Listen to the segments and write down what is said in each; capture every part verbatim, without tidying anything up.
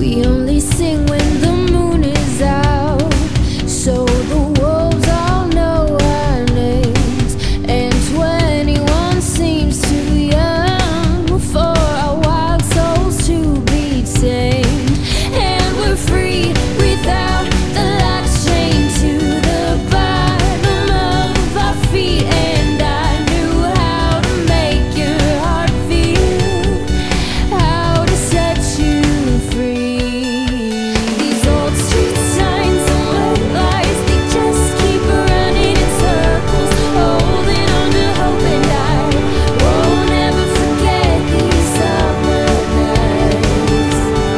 We only sing when the moon is out, so the wolves all know our names. And twenty-one seems too young for our wild souls to be tamed. And we're free without the locks chained to the bottom of our feet. And I knew how to make your heart feel, how to set you free. These old street signs and white lies, they just keep running in circles, holding on to hope. And I won't ever forget these summer nights.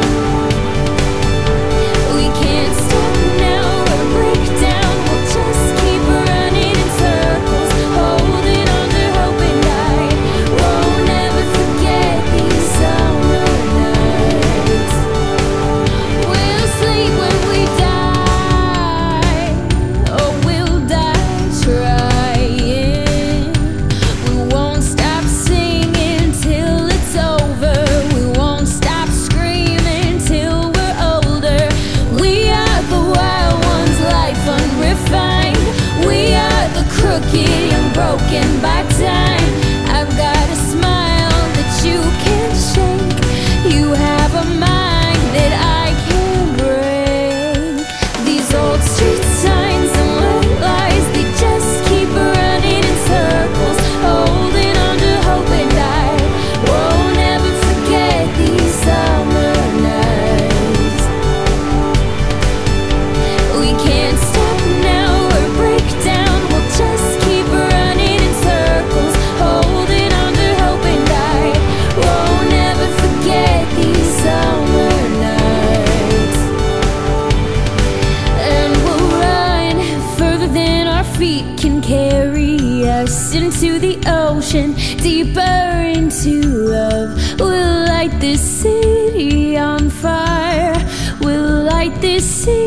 We can't stop now or break down, we'll just keep running in circles, holding on to hope. And I won't ever forget these summer nights. We'll sleep when we die, or we'll die trying. We won't stop singing till it's over. We won't stop screaming till we're older. We are the wild ones, life unrefined. We are the crooked and broken by time. I've got a smile that you can't shake. You have a mind that I can't break. These old street signs and white lies, they just keep running in circles, holding on to hope. And I won't ever forget these summer nights. We can't stop now or break down, we'll just keep running in circles, holding on to hope. And I won't ever forget these summer nights. And we'll run further than our feet can carry us, into the ocean, deeper into love. We'll light this city on fire, we'll light this city